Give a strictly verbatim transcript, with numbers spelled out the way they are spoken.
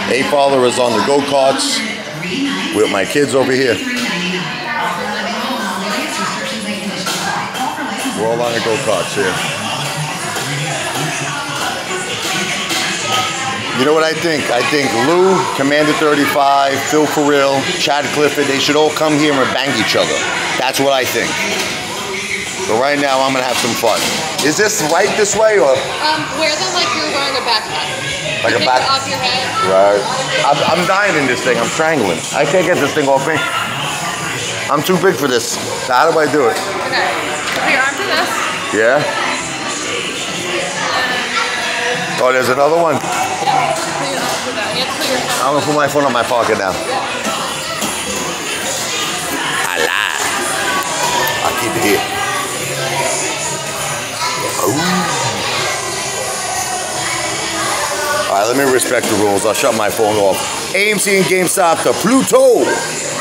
A Father is on the go-karts with my kids over here. We're all on the go-karts here. You know what I think? I think Lou, Commander thirty-five, Phil for real, Chad Clifford, they should all come here and bang each other. That's what I think. But right now, I'm gonna have some fun. Is this right this way or? Um, wear them like you're wearing a backpack. Like a back back? Off your head. Right. I'm, I'm dying in this thing. I'm strangling. I can't get this thing off me. I'm too big for this. How do I do it? Okay. Put your arm to this. Yeah. Oh, there's another one. I'm gonna put my phone in my pocket now. I lie. I'll keep it here. Ooh. All right, let me respect the rules. I'll shut my phone off. A M C and GameStop to Pluto.